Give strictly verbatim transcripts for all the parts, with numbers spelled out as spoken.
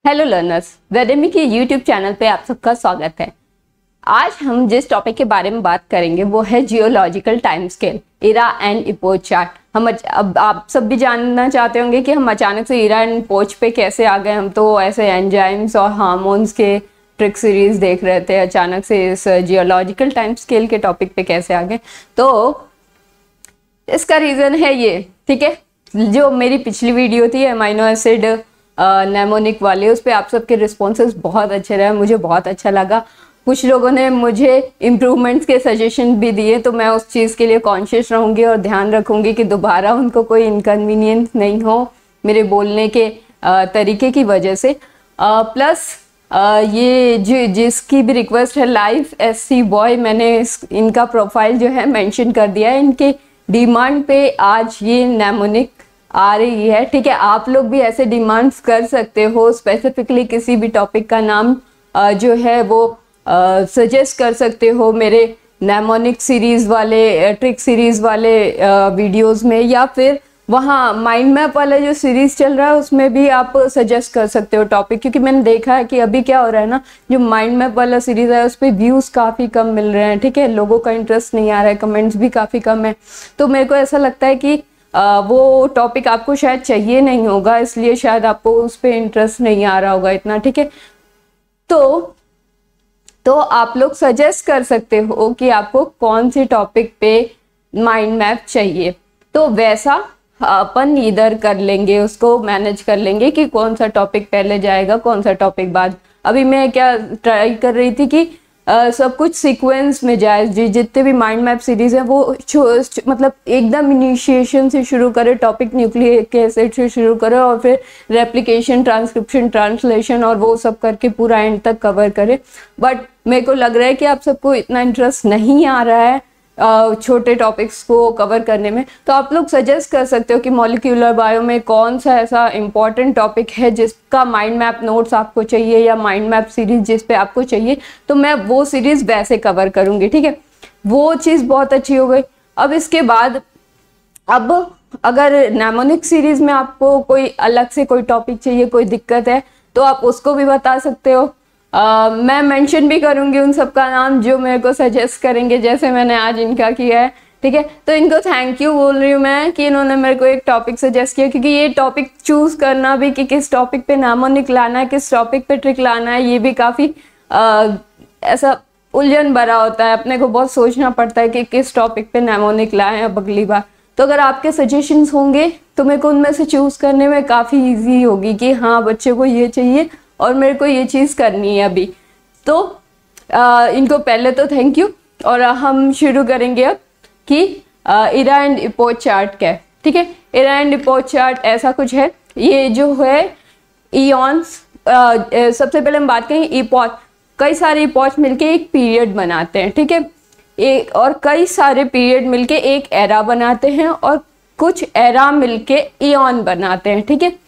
Hello learners, वेडेमी के YouTube channel पे आप सबका स्वागत है। आज हम जिस टॉपिक के बारे में बात करेंगे वो है geological time scale, era and epoch chart. हम अच- अब आप सब भी जानना चाहते होंगे कि हम अचानक से इरा एंड इपोच पे कैसे आ गए। हम तो ऐसे एंजाइम्स और हार्मोन्स के ट्रिक सीरीज देख रहे थे, अचानक से इस जियोलॉजिकल टाइम स्केल के टॉपिक पे कैसे आ गए। तो इसका रीजन है ये, ठीक है। जो मेरी पिछली वीडियो थी अमाइनो एसिड नेमोनिक वाले, उस पर आप सबके रिस्पॉन्सेज बहुत अच्छे रहे, मुझे बहुत अच्छा लगा। कुछ लोगों ने मुझे इम्प्रूवमेंट्स के सजेशन भी दिए, तो मैं उस चीज़ के लिए कॉन्शियस रहूँगी और ध्यान रखूँगी कि दोबारा उनको कोई इनकन्वीनियंस नहीं हो मेरे बोलने के uh, तरीके की वजह से। प्लस uh, uh, ये जो जिसकी भी रिक्वेस्ट है लाइफ एस सी बॉय, मैंने इस, इनका प्रोफाइल जो है मेंशन कर दिया है। इनके डिमांड पे आज ये नेमोनिक आ रही है, ठीक है। आप लोग भी ऐसे डिमांड्स कर सकते हो, स्पेसिफिकली किसी भी टॉपिक का नाम uh, जो है वो सजेस्ट uh, कर सकते हो मेरे नेमोनिक सीरीज वाले ट्रिक सीरीज वाले वीडियोस uh, में, या फिर वहाँ माइंड मैप वाला जो सीरीज चल रहा है उसमें भी आप सजेस्ट कर सकते हो टॉपिक। क्योंकि मैंने देखा है कि अभी क्या हो रहा है ना, जो माइंड मैप वाला सीरीज है उस पर व्यूज काफ़ी कम मिल रहे हैं, ठीक है। लोगों का इंटरेस्ट नहीं आ रहा है, कमेंट्स भी काफ़ी कम है। तो मेरे को ऐसा लगता है कि आ, वो टॉपिक आपको शायद चाहिए नहीं होगा, इसलिए शायद आपको उस पर इंटरेस्ट नहीं आ रहा होगा इतना, ठीक है। तो तो आप लोग सजेस्ट कर सकते हो कि आपको कौन सी टॉपिक पे माइंड मैप चाहिए, तो वैसा अपन इधर कर लेंगे, उसको मैनेज कर लेंगे कि कौन सा टॉपिक पहले जाएगा कौन सा टॉपिक बाद। अभी मैं क्या ट्राई कर रही थी कि Uh, सब कुछ सीक्वेंस में जाए, जी जितने भी माइंड मैप सीरीज है वो मतलब एकदम इनिशिएशन से शुरू करे, टॉपिक न्यूक्लिक एसिड से शुरू करे और फिर रेप्लिकेशन, ट्रांसक्रिप्शन, ट्रांसलेशन और वो सब करके पूरा एंड तक कवर करे। बट मेरे को लग रहा है कि आप सबको इतना इंटरेस्ट नहीं आ रहा है Uh, छोटे टॉपिक्स को कवर करने में। तो आप लोग सजेस्ट कर सकते हो कि मॉलिक्यूलर बायो में कौन सा ऐसा इम्पॉर्टेंट टॉपिक है जिसका माइंड मैप नोट्स आपको चाहिए, या माइंड मैप सीरीज जिस पे आपको चाहिए, तो मैं वो सीरीज वैसे कवर करूंगी, ठीक है। वो चीज़ बहुत अच्छी हो गई। अब इसके बाद अब अगर नेमोनिक सीरीज में आपको कोई अलग से कोई टॉपिक चाहिए, कोई दिक्कत है, तो आप उसको भी बता सकते हो। Uh, मैं मेंशन भी करूंगी उन सब का नाम जो मेरे को सजेस्ट करेंगे, जैसे मैंने आज इनका किया है, ठीक है। तो इनको थैंक यू बोल रही हूँ मैं कि इन्होंने मेरे को एक टॉपिक सजेस्ट किया, क्योंकि ये टॉपिक चूज करना भी कि किस टॉपिक पे नेमोनिक लाना है, किस टॉपिक पे ट्रिक लाना है, ये भी काफ़ी uh, ऐसा उलझन भरा होता है। अपने को बहुत सोचना पड़ता है कि किस टॉपिक पे नेमोनिक लाएं अब अगली बार। तो अगर आपके सजेशंस होंगे तो मेरे को उनमें से चूज करने में काफ़ी ईजी होगी कि हाँ बच्चे को ये चाहिए और मेरे को ये चीज़ करनी है अभी। तो आ, इनको पहले तो थैंक यू। और हम शुरू करेंगे अब कि इरा एंड इपोच चार्ट क्या है, ठीक है। इरा एंड इपोच चार्ट ऐसा कुछ है, ये जो है इयॉन्स, सबसे पहले हम बात करें इपोच। कई सारे इपोच मिलके एक पीरियड बनाते हैं, ठीक है। एक और कई सारे पीरियड मिलके एक एरा बनाते हैं, और कुछ एरा मिलके इयॉन बनाते हैं, ठीक है।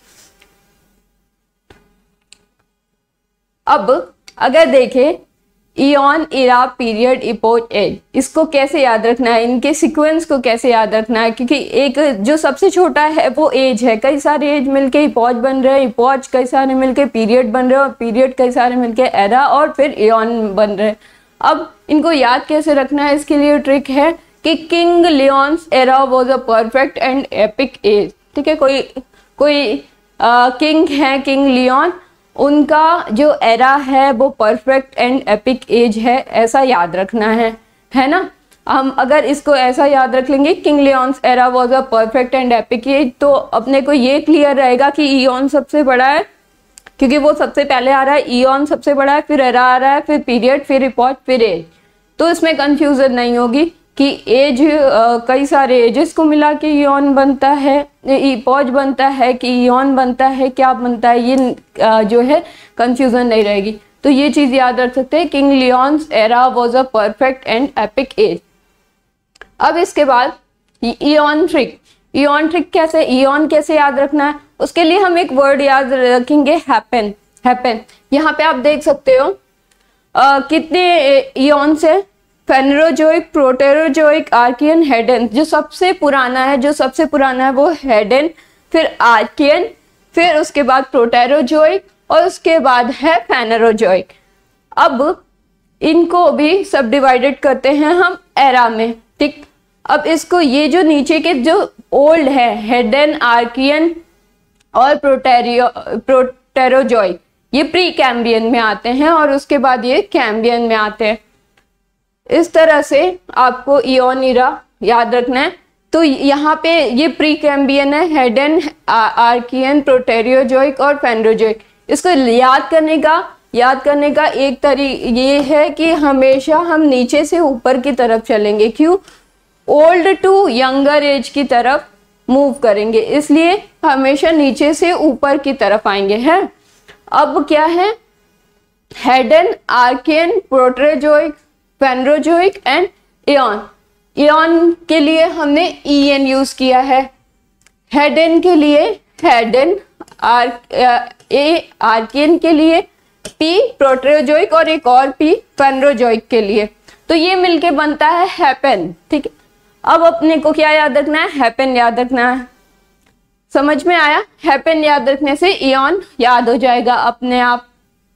अब अगर देखें eon, era, period, epoch, age, इसको कैसे याद रखना है, इनके सीक्वेंस को कैसे याद रखना है। क्योंकि एक जो सबसे छोटा है वो एज है, कई सारे एज मिलके इपोच बन रहे हैं, इपोच कई सारे मिलके पीरियड बन रहे हैं, और पीरियड कई सारे मिलके एरा और फिर इयॉन बन रहे हैं। अब इनको याद कैसे रखना है, इसके लिए ट्रिक है कि king Leon's era was a perfect and epic age, ठीक है। कोई कोई किंग है, किंग लियोन, उनका जो एरा है वो परफेक्ट एंड एपिक एज है, ऐसा याद रखना है, है ना। हम अगर इसको ऐसा याद रख लेंगे, king Leon's era was a perfect and epic age, तो अपने को ये क्लियर रहेगा कि इयॉन सबसे बड़ा है, क्योंकि वो सबसे पहले आ रहा है। इयॉन सबसे बड़ा है, फिर एरा आ रहा है, फिर पीरियड, फिर इपोच, फिर एज। तो इसमें कंफ्यूजन नहीं होगी कि एज कई सारे एजेस को मिला के इयॉन बनता है, इपोच बनता है कि इयॉन बनता है, क्या बनता है, ये आ, जो है कंफ्यूजन नहीं रहेगी। तो ये चीज याद रख सकते हैं, king Leon's era was a perfect and epic age. अब इसके बाद इयॉन ट्रिक। इयॉन ट्रिक कैसे, इयॉन कैसे याद रखना है, उसके लिए हम एक वर्ड याद रखेंगे, हैपन। हैपन यहाँ पे आप देख सकते हो आ, कितने इयॉन से, फेनरोजोइक, प्रोटेरोजोइक, आर्कियन, हेडन। जो सबसे पुराना है जो सबसे पुराना है वो हेडन, फिर आर्कियन, फिर उसके बाद प्रोटेरोजोइक, और उसके बाद है फेनेरोजोइक। अब इनको भी सब डिवाइडेड करते हैं हम एरा में, ठीक। अब इसको ये जो नीचे के जो ओल्ड है हेडेन, आर्कियन और प्रोटेरियो प्रोटेरोजोइक, ये प्री कैम्बियन में आते हैं और उसके बाद ये कैम्बियन में आते हैं। इस तरह से आपको इयोन इरा याद रखना है। तो यहाँ पे ये प्री कैम्बियन है, हेडेन, आर्कियन, प्रोटेरियोजोइक और फेनेरोजोइक। इसको याद करने का याद करने का एक तरीका ये है कि हमेशा हम नीचे से ऊपर की तरफ चलेंगे। क्यों? ओल्ड टू यंगर एज की तरफ मूव करेंगे, इसलिए हमेशा नीचे से ऊपर की तरफ आएंगे, हैं। अब क्या है? Hadean, Archean, Proterozoic, Phanerozoic and eon. Eon के लिए हमने ई एन यूज किया है। हेडेन के लिए हेडेन, आर्क ए, आर्कियन के लिए पी, प्रोटेरोजोइक और एक और पी फेनेरोजोइक के लिए। तो ये मिलके बनता है हैपेन, ठीक है। अब अपने को क्या याद रखना है? हैपेन याद रखना है। समझ में आया? हैपेन याद रखने से इयोन याद हो जाएगा अपने आप।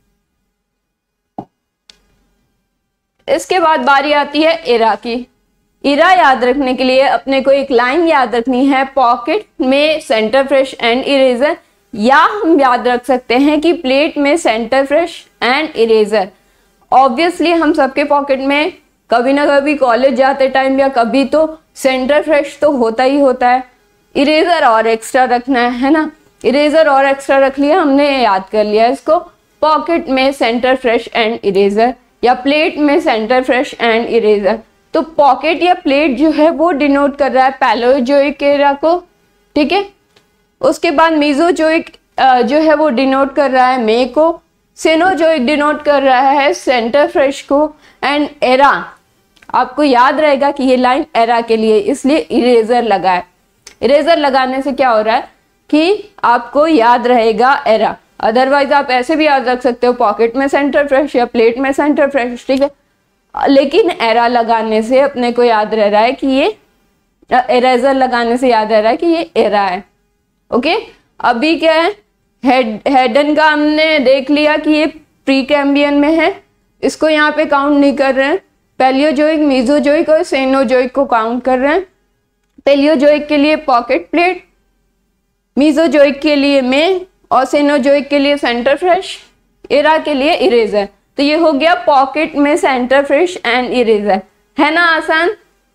इसके बाद बारी आती है इरा की। इरा याद रखने के लिए अपने को एक लाइन याद रखनी है, पॉकेट में सेंटर फ्रेश एंड इरेजर, या हम याद रख सकते हैं कि प्लेट में Center Fresh and eraser. Obviously हम सबके पॉकेट में कभी ना कभी कॉलेज जाते टाइम या कभी तो सेंटर फ्रेश तो होता ही होता है, इरेजर और एक्स्ट्रा रखना है, है ना। इरेजर और एक्स्ट्रा रख लिया हमने, याद कर लिया इसको। पॉकेट में सेंटर फ्रेश एंड इरेजर या प्लेट में सेंटर फ्रेश एंड इरेजर। तो पॉकेट या प्लेट जो है वो डिनोट कर रहा है पैलेओजोइक एरा को, ठीक है। उसके बाद मीजोजोइक जो है वो डिनोट कर रहा है मे को, सेनोजोइक डिनोट कर रहा है सेंटर फ्रेश को, एंड एरा आपको याद रहेगा कि ये लाइन एरा के लिए, इसलिए इरेजर लगा है। इरेजर लगाने से क्या हो रहा है कि आपको याद रहेगा एरा। अदरवाइज आप ऐसे भी याद रख सकते हो पॉकेट में सेंटर फ्रेश या प्लेट में सेंटर फ्रेश, ठीक है। लेकिन एरा लगाने से अपने को याद रह रहा है कि ये, इरेजर लगाने से याद रह रहा है कि ये एरा है, ओके। अभी क्या है? हेड हेडन का हमने देख लिया कि ये प्री कैम्बियन में है, इसको यहाँ पे काउंट नहीं कर रहे हैं। पैलियोजोइक, मीजोजोइक और सेनोजोइक को काउंट कर रहे हैं। पैलियोजोइक के लिए पॉकेट प्लेट, मीजोजोइक के लिए में और सेनोजोइक के लिए सेंटर फ्रेश, एरा के लिए इरेजर। तो ये हो गया पॉकेट में सेंटर फ्रेश एंड इरेजर, है ना आसान।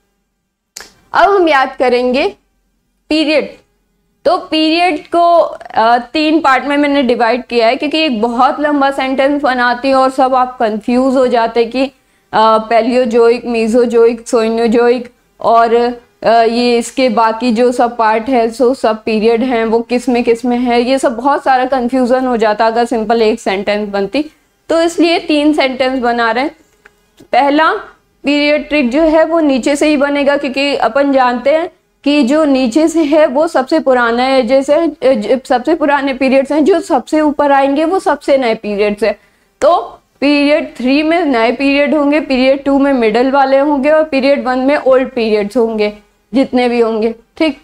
अब हम याद करेंगे पीरियड। तो पीरियड को आ, तीन पार्ट में मैंने डिवाइड किया है क्योंकि एक बहुत लंबा सेंटेंस बनाती है और सब आप कंफ्यूज हो जाते कि पैलियोजोइक, मीजोजोइक, सोइनोजोइक और आ, ये इसके बाकी जो सब पार्ट है सो सब पीरियड हैं वो किस में किस में है, ये सब बहुत सारा कंफ्यूजन हो जाता अगर सिंपल एक सेंटेंस बनती। तो इसलिए तीन सेंटेंस बना रहे हैं। पहला पीरियड ट्रिक जो है वो नीचे से ही बनेगा क्योंकि अपन जानते हैं कि जो नीचे से है वो सबसे पुराना है, जैसे सबसे पुराने पीरियड्स हैं, जो सबसे ऊपर आएंगे वो सबसे नए पीरियड्स है। तो पीरियड थ्री में नए पीरियड होंगे, पीरियड टू में मिडल वाले होंगे और पीरियड वन में ओल्ड पीरियड्स होंगे जितने भी होंगे, ठीक।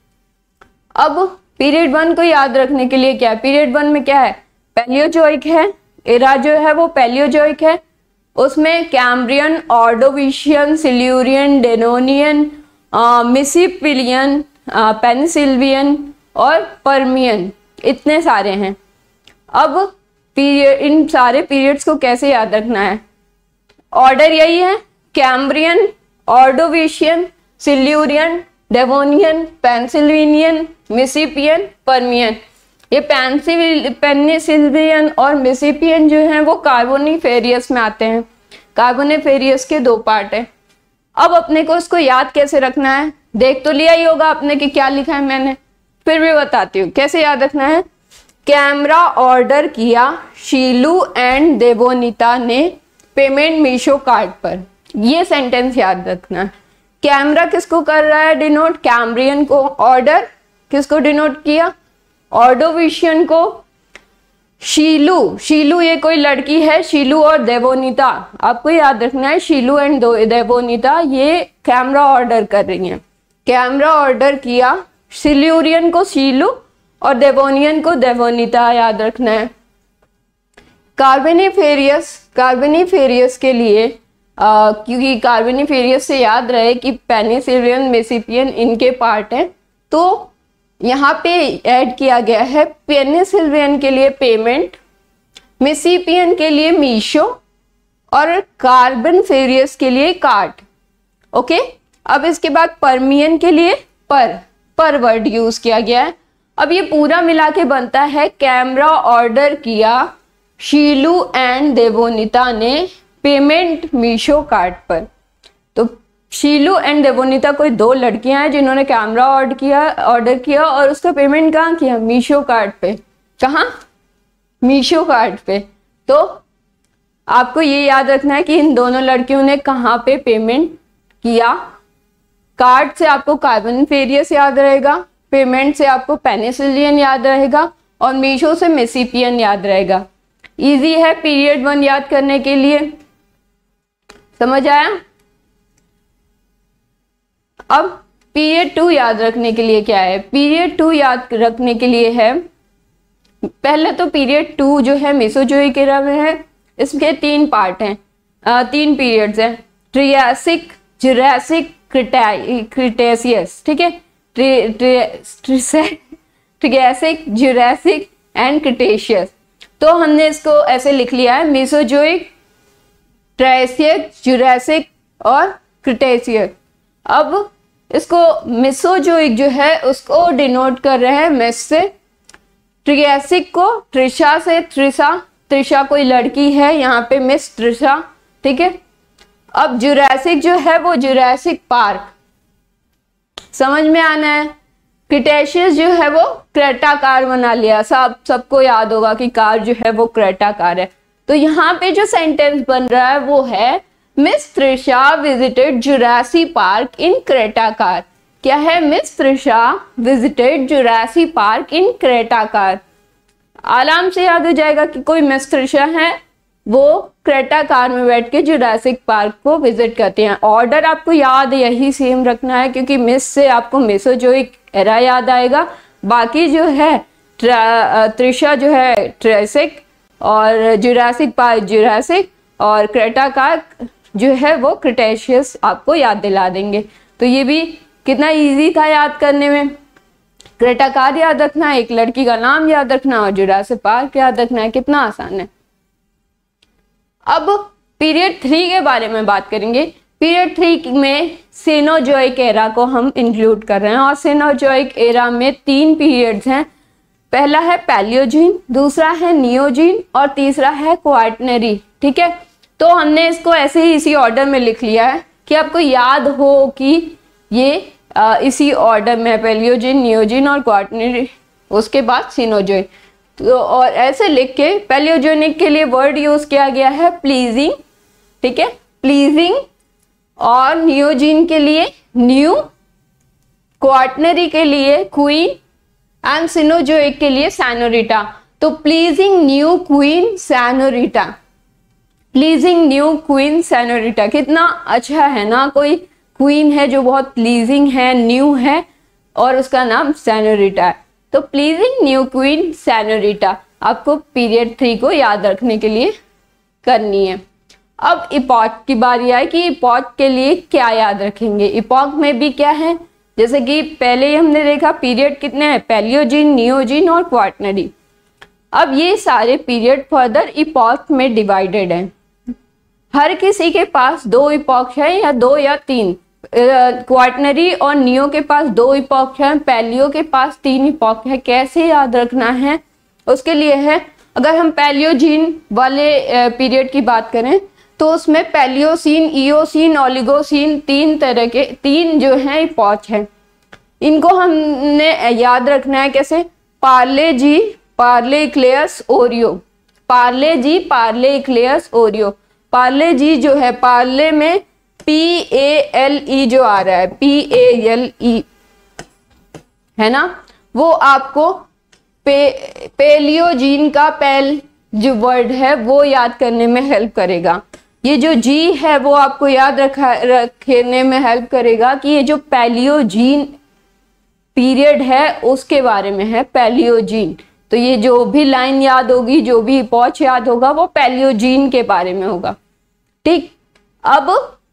अब पीरियड वन को याद रखने के लिए क्या है? पीरियड वन में क्या है? पैलियोजोइक है, एरा जो है वो पैलियोजोइक है, उसमें Cambrian, Ordovician, Silurian, Devonian, Mississippian, Pennsylvanian और पर्मियन, इतने सारे हैं। अब पीरियड, इन सारे पीरियड्स को कैसे याद रखना है? ऑर्डर यही है, Cambrian, Ordovician, Silurian, Devonian, Pennsylvanian, Mississippian, Permian. ये पेनिसिल पेनिसिल्वियन और मिसिपियन जो हैं वो कार्बोनिफेरियस में आते हैं। कार्बोनिफेरियस के दो पार्ट है। अब अपने को इसको याद कैसे रखना है? देख तो लिया ही होगा आपने कि क्या लिखा है मैंने, फिर भी बताती हूँ कैसे याद रखना है। कैमरा ऑर्डर किया शीलू एंड देवोनीता ने पेमेंट मीशो कार्ड पर, ये सेंटेंस याद रखना है। कैमरा किसको कर रहा है डिनोट? कैम्ब्रियन को। ऑर्डर किसको डिनोट किया? ऑर्डोविशियन को। शीलू, शीलू ये कोई लड़की है, शीलू और देवोनीता आपको याद रखना है। शीलू एंड देवोनीता ये कैमरा ऑर्डर कर रही हैं। कैमरा ऑर्डर किया, सिल्यूरियन को शीलू और देवोनियन को देवोनीता याद रखना है। कार्बोनिफेरियस कार्बोनिफेरियस के लिए आ, क्योंकि कार्बोनिफेरियस से याद रहे कि पेनिसिलियन मेसिपियन इनके पार्ट हैं, तो यहाँ पे ऐड किया गया है पेनिसिलियन के लिए पेमेंट, मेसिपियन के लिए मीशो और कार्बोनिफेरियस के लिए कार्ट। ओके, अब इसके बाद पर्मियन के लिए पर पर वर्ड यूज किया गया है। अब ये पूरा मिला के बनता है कैमरा ऑर्डर किया शीलू एंड देवोनीता ने पेमेंट मीशो कार्ट पर। तो शीलू एंड देवोनीता कोई दो लड़कियां हैं जिन्होंने कैमरा ऑर्डर किया ऑर्डर किया और उसका पेमेंट कहाँ किया? मीशो कार्ट पे। कहाँ? मीशो कार्ट पे। तो आपको ये याद रखना है कि इन दोनों लड़कियों ने कहाँ पे पेमेंट किया। कार्ट से आपको कार्बोनिफेरियस याद रहेगा, पेमेंट से आपको पेनिसिलियन याद रहेगा और मीशो से मेसिपियन याद रहेगा। इजी है पीरियड वन याद करने के लिए, समझ आया? अब पीरियड टू याद रखने के लिए क्या है? पीरियड टू याद रखने के लिए है, पहले तो पीरियड टू जो है मेसोजोइक एरा में है। इसके तीन पार्ट हैं, आ, तीन पीरियड्स हैं, ट्रियासिक, जुरासिक, क्रिटेशियस। ठीक है, ट्रियासिक, जुरासिक एंड क्रिटेशियस। तो हमने इसको ऐसे लिख लिया है, मेसोजोइक, ट्रायसिक, जुरासिक और क्रिटेशियस। अब इसको मेसोजोइक जो है उसको डिनोट कर रहे हैं मेस से, ट्रियासिक को त्रिशा से, त्रिशा त्रिशा कोई लड़की है यहाँ पे, मिस त्रिशा। ठीक है, अब जुरासिक जो है वो जुरासिक पार्क, समझ में आना है। क्रिटेशियस जो है वो क्रेटा कार बना लिया, सब सबको याद होगा कि कार जो है वो क्रेटा कार है। तो यहाँ पे जो सेंटेंस बन रहा है वो है Miss Trisha visited Jurassic Park in Creta car. क्या है? Miss Trisha visited Jurassic Park in Creta car. आराम से याद हो जाएगा कि कोई मिस त्रिशा है, वो क्रेटा कार में बैठ के जुरासिक पार्क को विजिट करते हैं। ऑर्डर आपको याद यही सेम रखना है क्योंकि मिस से आपको मेसोजोइक एरा याद आएगा, बाकी जो है त्रिशा जो है ट्रेसिक और जुरासिक पार्क जुरासिक और क्रेटा कार जो है वो क्रिटेशियस आपको याद दिला देंगे। तो ये भी कितना इजी था याद करने में। क्रेटा कार याद रखना है, एक लड़की का नाम याद रखना और जुरासिक पार्क याद रखना है, कितना आसान है। अब पीरियड थ्री के बारे में बात करेंगे। पीरियड थ्री में सीनोजोइक एरा को हम इंक्लूड कर रहे हैं और सीनोजोइक एरा में तीन पीरियड्स हैं। पहला है पैलियोजीन, दूसरा है नियोजीन और तीसरा है क्वार्टनरी। ठीक है, तो हमने इसको ऐसे ही इसी ऑर्डर में लिख लिया है कि आपको याद हो कि ये आ, इसी ऑर्डर में है, पैलियोजीन, नियोजीन और क्वार्टनरी, उसके बाद सीनोजोइक। तो और ऐसे लिख के पैलियोजेनिक के लिए वर्ड यूज किया गया है प्लीजिंग। ठीक है, प्लीजिंग। और नियोजीन के लिए न्यू, क्वार्टनरी के लिए क्वीन एंड सिनोजोइक के लिए सैनोरिटा। तो pleasing, new, queen, senorita. Pleasing, new, queen, senorita, कितना अच्छा है ना। कोई क्वीन है जो बहुत प्लीजिंग है, न्यू है और उसका नाम सैनोरिटा है। तो प्लीजिंग, न्यू, क्वीन, सैनोरिटा आपको पीरियड थ्री को याद रखने के लिए करनी है। अब इपॉक की बारी आई कि इपॉक के लिए क्या याद रखेंगे। इपॉक में भी क्या है, जैसे कि पहले ही हमने देखा पीरियड कितने हैं, पैलियोजीन, नियोजीन और क्वार्टनरी। अब ये सारे पीरियड फर्दर इपॉक में डिवाइडेड हैं। हर किसी के पास दो इपॉक है या दो या तीन, क्वार्टनरी और नियो के पास दो इपॉक है, पैलियो के पास तीन इपॉक है। कैसे याद रखना है उसके लिए है, अगर हम पैलियोजीन वाले पीरियड की बात करें तो उसमें पैलियोसीन, इयोसीन, ओलिगोसीन, तीन तरह के तीन जो हैं इपॉक हैं। इनको हमने याद रखना है कैसे, Parle G, Parle eclairs, Oreo. Parle G, Parle eclairs, Oreo. Parle G जो है, पार्ले में पी ए एल ई जो आ रहा है, पी ए एल ई है ना, वो आपको पे, पेलियोजीन का पेल जो वर्ड है वो याद करने में हेल्प करेगा। ये जो जी है वो आपको याद रखा रखने में हेल्प करेगा कि ये जो पैलियोजीन पीरियड है उसके बारे में है, पैलियोजीन। तो ये जो भी लाइन याद होगी, जो भी इपॉच याद होगा, वो पैलियोजीन के बारे में होगा। ठीक, अब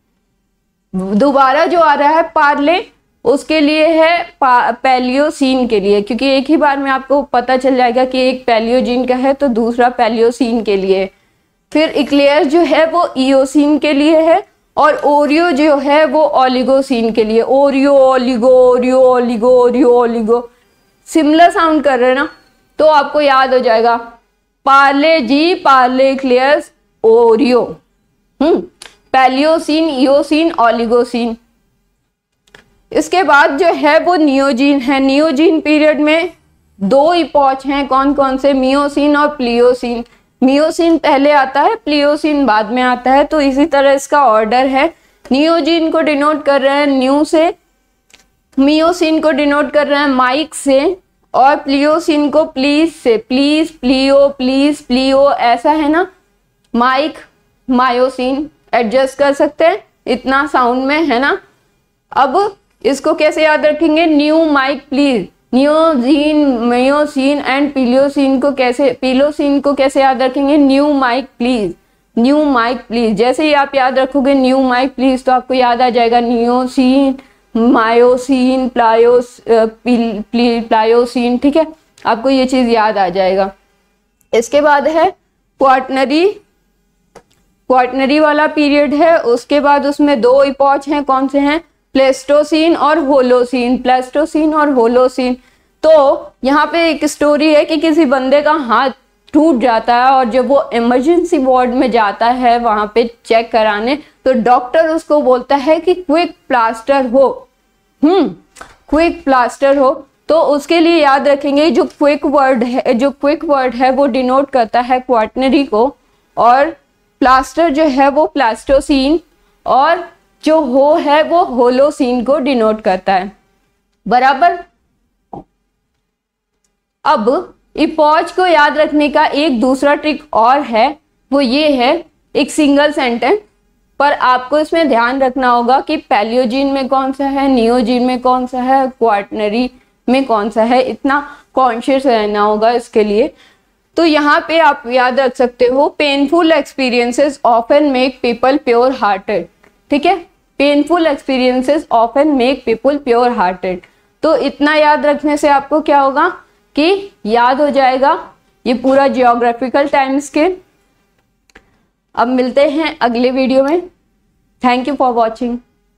दोबारा जो आ रहा है पार्ले, उसके लिए है पैलियोसीन के लिए, क्योंकि एक ही बार में आपको पता चल जाएगा कि एक पैलियोजीन का है तो दूसरा पैलियोसीन के लिए। फिर इक्लेयर जो है वो इयोसीन के लिए है, और ओरियो जो है वो ओलिगोसीन के लिए। Oreo oligo, Oreo oligo, Oreo oligo, similar sound कर रहे हैं ना, तो आपको याद हो जाएगा Parle G, Parle, eclairs, Oreo. हम्म पैलियोसीन, इयोसीन, ओलिगोसीन। इसके बाद जो है वो नियोजीन है। नियोजीन पीरियड में दो इपॉच हैं, कौन कौन से? मियोसीन और प्लियोसीन। मियोसीन पहले आता है, प्लियोसीन बाद में आता है, तो इसी तरह इसका ऑर्डर है। नियोजीन को डिनोट कर रहे हैं न्यू से, मियोसीन को डिनोट कर रहे हैं माइक से, और प्लियोसीन को प्लीज से। प्लीज, प्लियो, प्लीज, प्लियो, ऐसा है ना। माइक, मायोसीन, एडजस्ट कर सकते हैं इतना साउंड में, है ना। अब इसको कैसे याद रखेंगे? New, mike, please. Neogene, Miocene and Pliocene को कैसे, पिलोसीन को कैसे याद रखेंगे? New, mike, please, new, mike, please. जैसे ही आप याद रखोगे न्यू, माइक, प्लीज, तो आपको याद आ जाएगा नियोसीन, मायोसीन, प्लायोस प्लायोसीन। ठीक है, आपको ये चीज याद आ जाएगा। इसके बाद है क्वार्टनरी। क्वार्टनरी वाला पीरियड है, उसके बाद उसमें दो इपॉच हैं, कौन से हैं? प्लेस्टोसीन और होलोसीन। प्लेस्टोसीन और होलोसीन। तो यहाँ पे एक स्टोरी है कि किसी बंदे का हाथ टूट जाता है, और जब वो इमरजेंसी वार्ड में जाता है वहां पे चेक कराने, तो डॉक्टर उसको बोलता है कि क्विक प्लास्टर हो। हम्म क्विक प्लास्टर हो। तो उसके लिए याद रखेंगे जो क्विक वर्ड है, जो क्विक वर्ड है वो डिनोट करता है क्वार्टनरी को, और प्लास्टर जो है वो प्लास्टोसीन, और जो हो है वो होलोसीन को डिनोट करता है। बराबर। अब इपॉच को याद रखने का एक दूसरा ट्रिक और है, वो ये है एक सिंगल सेंटेंस, पर आपको इसमें ध्यान रखना होगा कि पैलियोजीन में कौन सा है, नियोजीन में कौन सा है, क्वार्टनरी में कौन सा है, इतना कॉन्शियस रहना होगा इसके लिए। तो यहाँ पे आप याद रख सकते हो, painful experiences often make people pure hearted. ठीक है, painful experiences often make people pure hearted. तो इतना याद रखने से आपको क्या होगा कि याद हो जाएगा ये पूरा जियोग्राफिकल टाइम स्केल। अब मिलते हैं अगले वीडियो में। Thank you for watching.